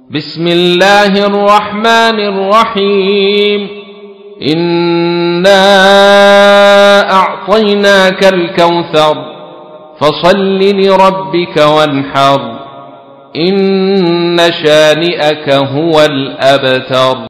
بسم الله الرحمن الرحيم إنا أعطيناك الكوثر فصل لربك وانحر إن شانئك هو الأبتر.